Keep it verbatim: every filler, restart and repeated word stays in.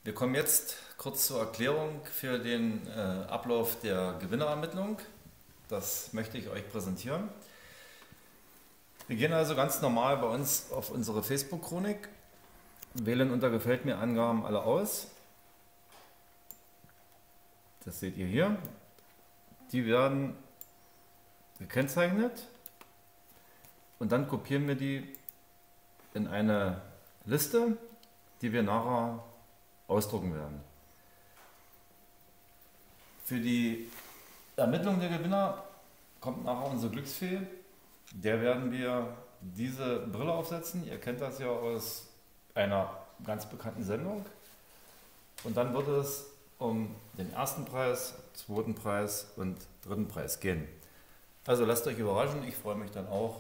Wir kommen jetzt kurz zur Erklärung für den äh, Ablauf der Gewinnerermittlung. Das möchte ich euch präsentieren. Wir gehen also ganz normal bei uns auf unsere Facebook-Chronik, wählen unter Gefällt mir Angaben alle aus. Das seht ihr hier. Die werden gekennzeichnet und dann kopieren wir die in eine Liste, die wir nachher ausdrucken werden. Für die Ermittlung der Gewinner kommt nachher unsere Glücksfee. Der werden wir diese Brille aufsetzen. Ihr kennt das ja aus einer ganz bekannten Sendung. Und dann wird es um den ersten Preis, zweiten Preis und dritten Preis gehen. Also lasst euch überraschen. Ich freue mich dann auch,